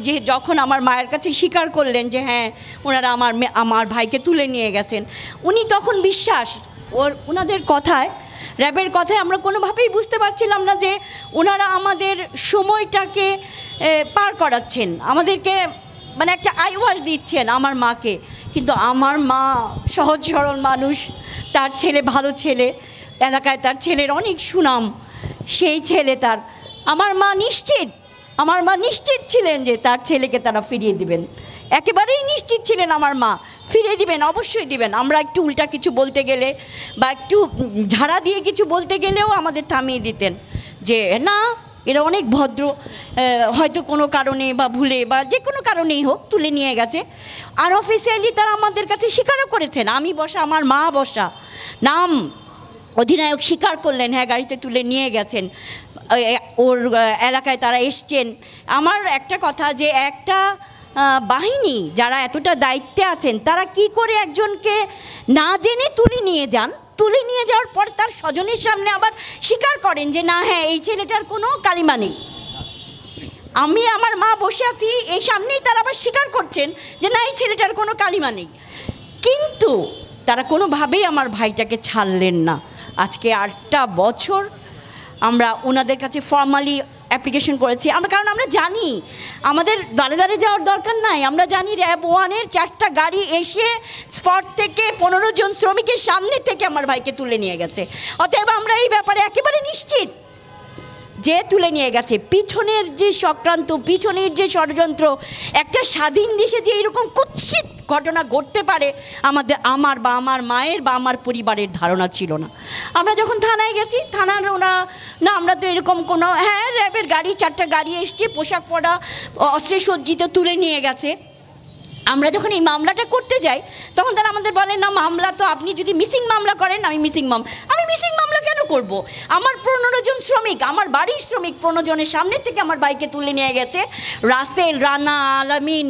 যে যখন আমার মায়ের কাছে স্বীকার করলেন যে হ্যাঁ ওনারা আমার ভাইকে তুলে নিয়ে গেছেন, উনি তখন বিশ্বাস ওনাদের কথায়, র্যাবের কথায় আমরা কোনোভাবেই বুঝতে পারছিলাম না যে ওনারা আমাদের সময়টাকে পার করাচ্ছেন, আমাদেরকে মানে একটা আইওয়াশ দিচ্ছেন আমার মাকে। কিন্তু আমার মা সহজ সরল মানুষ, তার ছেলে ভালো ছেলে, এলাকায় তার ছেলের অনেক সুনাম, সেই ছেলে তার আমার মা নিশ্চিত ছিলেন যে তার ছেলেকে তারা ফিরিয়ে দিবেন, একেবারেই নিশ্চিত ছিলেন আমার মা ফিরিয়ে দিবেন, অবশ্যই দিবেন। আমরা একটু উল্টা কিছু বলতে গেলে বা একটু ঝাড়া দিয়ে কিছু বলতে গেলেও আমাদের থামিয়ে দিতেন যে না এরা অনেক ভদ্র, হয়তো কোনো কারণে বা ভুলে বা যে কোনো কারণেই হোক তুলে নিয়ে গেছে। আনঅফিসিয়ালি তারা আমাদের কাছে স্বীকারও করেছেন, আমি বসা আমার মা বসা, নাম অধিনায়ক স্বীকার করলেন হ্যাঁ গাড়িতে তুলে নিয়ে গেছেন, ওর এলাকায় তারা এসছেন। আমার একটা কথা যে একটা বাহিনী যারা এতটা দায়িত্বে আছেন তারা কি করে একজনকে না জেনে তুলে নিয়ে যাওয়ার পর তার স্বজনের সামনে আবার স্বীকার করেন যে না হ্যাঁ এই ছেলেটার কোনো কালিমা নেই। আমি আমার মা বসে আছি, এই সামনেই তারা আবার স্বীকার করছেন যে না এই ছেলেটার কোনো কালিমা নেই, কিন্তু তারা কোনোভাবেই আমার ভাইটাকে ছাড়লেন না। আজকে 8টা বছর আমরা ওনাদের কাছে ফর্মালি অ্যাপ্লিকেশন করেছি, কারণ আমরা জানি আমাদের দাঁড়ে যাওয়ার দরকার নাই, আমরা জানি র্যাব 1-এর 4টা গাড়ি এসে স্পট থেকে 15 জন শ্রমিকের সামনে থেকে আমার ভাইকে তুলে নিয়ে গেছে। অতএব আমরা এই ব্যাপারে একেবারে নিশ্চিত যে তুলে নিয়ে গেছে। পিছনের যে চক্রান্ত, পিছনের যে ষড়যন্ত্র, একটা স্বাধীন দেশে যে এরকম কুৎসিত ঘটনা ঘটতে পারে আমার বা আমার মায়ের বা আমার পরিবারের ধারণা ছিল না। আমরা যখন থানায় গেছি, থানার না আমরা তো এরকম কোনো হ্যাঁ র্যাবের গাড়ি 4টা গাড়ি এসছে, পোশাক পরা অস্ত্রে সজ্জিত তুলে নিয়ে গেছে। আমরা যখন এই মামলাটা করতে যাই তখন তারা আমাদের বলেন না মামলা তো আপনি যদি মিসিং মামলা করেন, আমি মিসিং মামলা কেন করব? আমার 15 জন শ্রমিক, আমার বাড়ির শ্রমিক 15 জনের সামনে থেকে আমার বাইকে তুলে নিয়ে গেছে। রাসেল, রানা, আলামিন,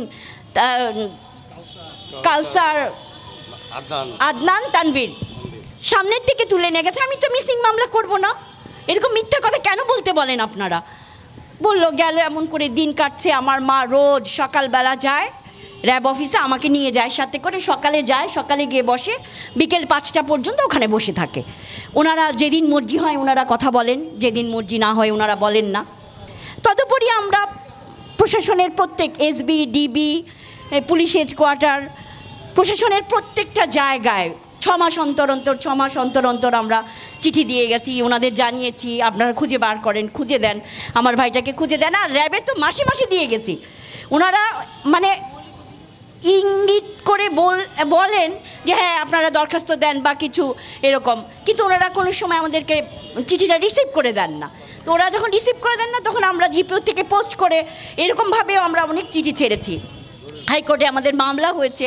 কালসার, আদনান, তানভীর সামনের থেকে তুলে নিয়ে গেছে। আমি তো মিসিং মামলা করব না, এরকম মিথ্যা কথা কেন বলতে বলেন আপনারা? বললো গেল এমন করে দিন কাটছে। আমার মা রোজ সকালবেলা যায় র্যাব অফিসে, আমাকে নিয়ে যায় সাথে করে, সকালে যায়, সকালে গিয়ে বসে, বিকেল 5টা পর্যন্ত ওখানে বসে থাকে। ওনারা যেদিন মর্জি হয় ওনারা কথা বলেন, যেদিন মর্জি না হয় ওনারা বলেন না। তদুপরি আমরা প্রশাসনের প্রত্যেক এসবি, ডিবি, পুলিশ হেডকোয়ার্টার, প্রশাসনের প্রত্যেকটা জায়গায় 6 মাস অন্তর অন্তর আমরা চিঠি দিয়ে গেছি, ওনাদের জানিয়েছি আপনারা খুঁজে বার করেন, খুঁজে দেন, আমার ভাইটাকে খুঁজে দেন। আর র্যাবে তো মাসে মাসে দিয়ে গেছি। ওনারা মানে ইঙ্গিত করে বলেন যে হ্যাঁ আপনারা দরখাস্ত দেন বা কিছু এরকম, কিন্তু ওনারা কোনো সময় আমাদেরকে চিঠিটা রিসিভ করে দেন না। তো ওরা যখন রিসিভ করে দেন না তখন আমরা জিপিও থেকে পোস্ট করে এরকমভাবেও আমরা অনেক চিঠি ছেড়েছি। হাইকোর্টে আমাদের মামলা হয়েছে।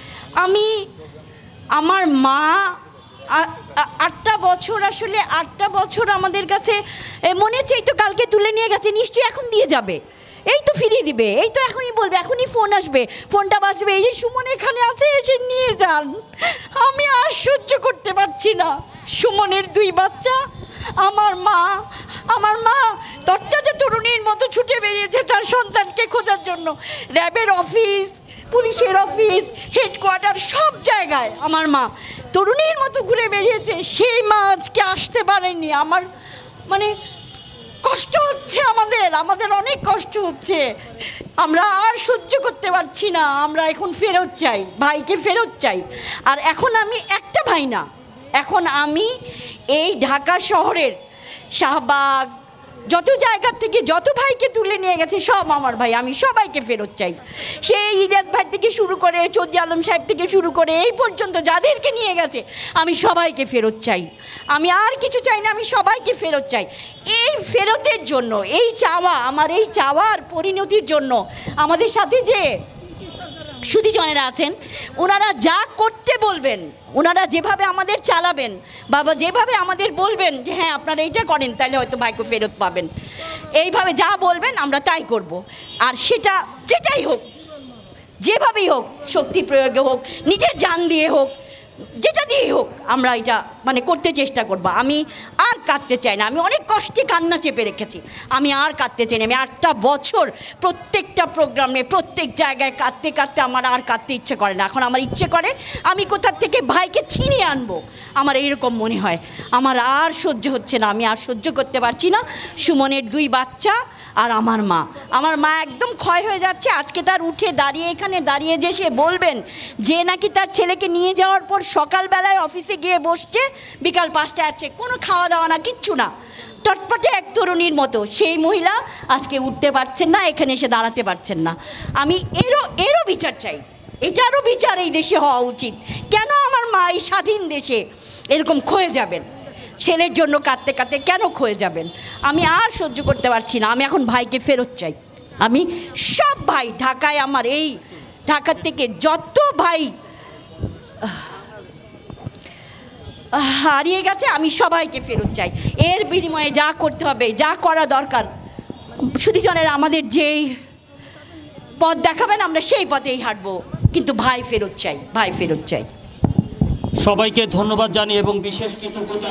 আমার মা 8টা বছর, আসলে 8টা বছর আমাদের কাছে মনে হচ্ছে এই তো কালকে তুলে নিয়ে গেছে, নিশ্চয়ই এখন দিয়ে যাবে, এই তো ফিরিয়ে দিবে, এই তো এখনই বলবে, এখনই ফোন আসবে, ফোনটা বাজবে, এই যে সুমন এখানে আছে এসে নিয়ে যান। আমি আর সহ্য করতে পারছি না। সুমনের 2 বাচ্চা, আমার মা তরতাজা তরুণীর মতো ছুটে বেরিয়েছে তার সন্তানকে খোঁজার জন্য। র্যাবের অফিস, পুলিশের অফিস, হেডকোয়ার্টার সব জায়গায় আমার মা তরুণীর মতো ঘুরে বেরিয়েছে। সেই মা আজকে আসতে পারেনি। আমার মানে কষ্ট হচ্ছে, আমাদের অনেক কষ্ট হচ্ছে। আমরা আর সহ্য করতে পারছি না। আমরা এখন ফেরত চাই, ভাইকে ফেরত চাই। আর এখন আমি একটা ভাই না, এখন আমি এই ঢাকা শহরের শাহবাগ যত জায়গা থেকে যত ভাইকে তুলে নিয়ে গেছে সব আমার ভাই, আমি সবাইকে ফেরত চাই। সেই ইলিয়াস ভাই থেকে শুরু করে চৌধুরী আলম সাহেব থেকে শুরু করে এই পর্যন্ত যাদেরকে নিয়ে গেছে আমি সবাইকে ফেরত চাই। আমি আর কিছু চাই না, আমি সবাইকে ফেরত চাই। এই ফেরতের জন্য, এই চাওয়া, আমার এই চাওয়ার পরিণতির জন্য আমাদের সাথে যে সুধীজনেরা আছেন ওনারা যা করতে বলবেন, ওনারা যেভাবে আমাদের চালাবেন, বাবা যেভাবে আমাদের বলবেন যে হ্যাঁ আপনারা এইটা করেন তাহলে হয়তো ভাইকে ফেরত পাবেন, এইভাবে যা বলবেন আমরা তাই করব। আর সেটা যেটাই হোক, যেভাবেই হোক, শক্তি প্রয়োগে হোক, নিজের জান দিয়ে হোক, যেটা দিয়ে হোক আমরা এটা মানে করতে চেষ্টা করব। আমি আর কাঁদতে চাই না, আমি অনেক কষ্টে কান্না চেপে রেখেছি, আমি আর কাঁদতে চাই না। আমি 8টা বছর প্রত্যেকটা প্রোগ্রামে প্রত্যেক জায়গায় কাঁদতে কাঁদতে আমার আর কাঁদতে ইচ্ছে করে না। এখন আমার ইচ্ছে করে আমি কোথার থেকে ভাইকে ছিনিয়ে আনবো, আমার এইরকম মনে হয়। আমার আর সহ্য হচ্ছে না, আমি আর সহ্য করতে পারছি না। সুমনের 2 বাচ্চা আর আমার মা একদম ক্ষয় হয়ে যাচ্ছে। আজকে তার উঠে দাঁড়িয়ে এখানে দাঁড়িয়ে যে সে বলবেন যে নাকি তার ছেলেকে নিয়ে যাওয়ার পর সকালবেলায় অফিসে গিয়ে বসছে, বিকাল 5টায় আসছে, কোনো খাওয়া দাওয়া না, কিচ্ছু না, টটপটে এক তরুণীর মতো সেই মহিলা আজকে উঠতে পারছেন না, এখানে এসে দাঁড়াতে পারছেন না। আমি এরও বিচার চাই, এটারও বিচার এই দেশে হওয়া উচিত। কেন আমার মা এই স্বাধীন দেশে এরকম ক্ষয়ে যাবেন, ছেলের জন্য কাঁদতে কাঁদতে কেন ক্ষয়ে যাবেন? আমি আর সহ্য করতে পারছি না, আমি এখন ভাইকে ফেরত চাই। আমি সব ভাই ঢাকায়, আমার এই ঢাকার থেকে যত ভাই হারিয়ে গেছে আমি সবাইকে ফেরত চাই। এর বিনিময়ে যা করতে হবে, যা করা দরকার, সুধীজনের আমাদের যেই পথ দেখাবেন আমরা সেই পথেই হাঁটবো, কিন্তু ভাই ফেরত চাই, ভাই ফেরত চাই। সবাইকে ধন্যবাদ জানিয়ে এবং বিশেষ কৃতজ্ঞতা